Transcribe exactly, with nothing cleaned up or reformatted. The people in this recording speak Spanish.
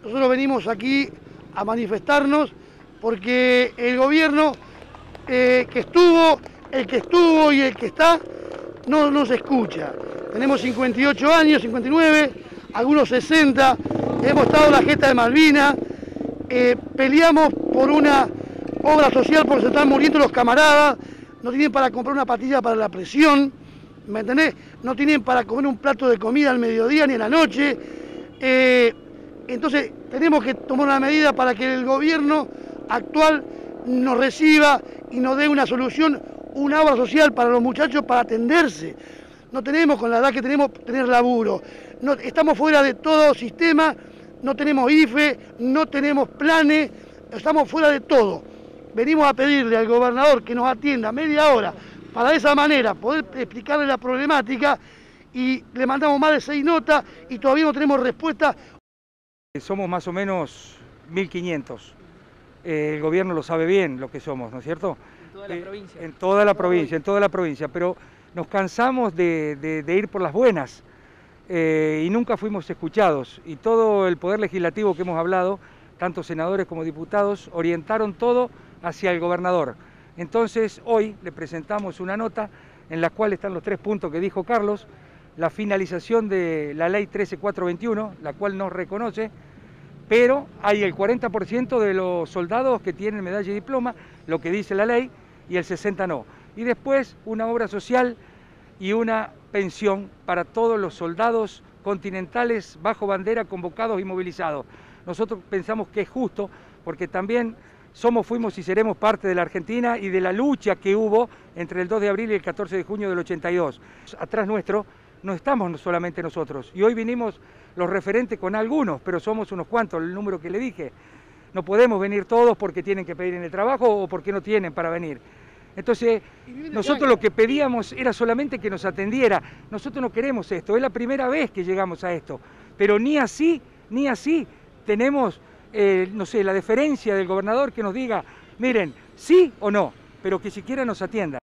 Nosotros venimos aquí a manifestarnos porque el gobierno eh, que estuvo, el que estuvo y el que está, no nos escucha. Tenemos cincuenta y ocho años, cincuenta y nueve, algunos sesenta, hemos estado en la gesta de Malvinas, eh, peleamos por una obra social porque se están muriendo los camaradas, no tienen para comprar una pastilla para la presión, ¿me entendés? No tienen para comer un plato de comida al mediodía ni en la noche. Eh, entonces tenemos que tomar una medida para que el gobierno actual nos reciba y nos dé una solución, una obra social para los muchachos para atenderse. No tenemos, con la edad que tenemos, tener laburo. No, estamos fuera de todo sistema, no tenemos I F E, no tenemos planes, estamos fuera de todo. Venimos a pedirle al gobernador que nos atienda media hora para de esa manera poder explicarle la problemática, y le mandamos más de seis notas y todavía no tenemos respuesta. Somos más o menos mil quinientos. Eh, el gobierno lo sabe bien lo que somos, ¿no es cierto? En toda la eh, provincia. En toda la provincia, en toda la provincia, pero nos cansamos de, de, de ir por las buenas eh, y nunca fuimos escuchados. Y todo el poder legislativo que hemos hablado, tanto senadores como diputados, orientaron todo hacia el gobernador. Entonces hoy le presentamos una nota en la cual están los tres puntos que dijo Carlos: la finalización de la ley trece mil cuatrocientos veintiuno, la cual nos reconoce, pero hay el cuarenta por ciento de los soldados que tienen medalla y diploma, lo que dice la ley, y el sesenta por ciento no. Y después una obra social y una pensión para todos los soldados continentales bajo bandera convocados y movilizados. Nosotros pensamos que es justo, porque también somos, fuimos y seremos parte de la Argentina y de la lucha que hubo entre el dos de abril y el catorce de junio del ochenta y dos. Atrás nuestro no estamos solamente nosotros, y hoy vinimos los referentes con algunos, pero somos unos cuantos, el número que le dije. No podemos venir todos porque tienen que pedir en el trabajo o porque no tienen para venir. Entonces, nosotros lo que pedíamos era solamente que nos atendiera. Nosotros no queremos esto, es la primera vez que llegamos a esto, pero ni así, ni así tenemos, eh, no sé, la deferencia del gobernador que nos diga, miren, sí o no, pero que siquiera nos atienda.